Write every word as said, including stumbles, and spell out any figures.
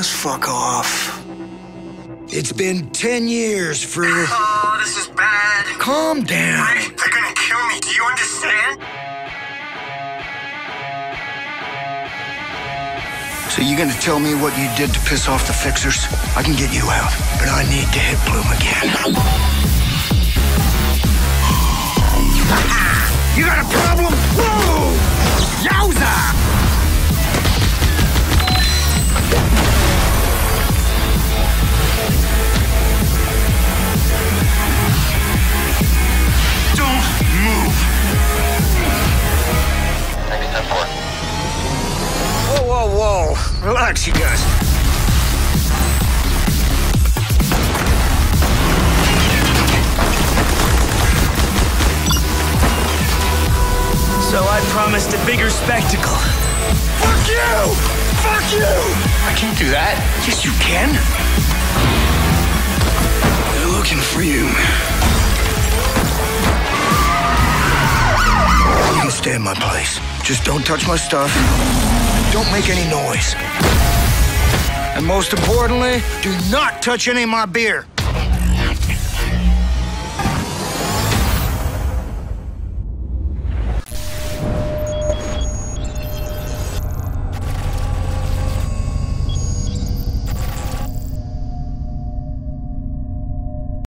Just fuck off. It's been ten years, Freer. Oh, this is bad. Calm down. Ray, they're gonna kill me. Do you understand? So you gonna tell me what you did to piss off the fixers? I can get you out, but I need to hit Bloom again. You got a problem? Whoa! Yowza! Don't move! ninety-seven four. Whoa, whoa, whoa. Relax, you guys. So I promised a bigger spectacle. Fuck you! Fuck you! I can't do that. Yes, you can. They're looking for you. You can stay in my place. Just don't touch my stuff. Don't make any noise. And most importantly, do not touch any of my beer.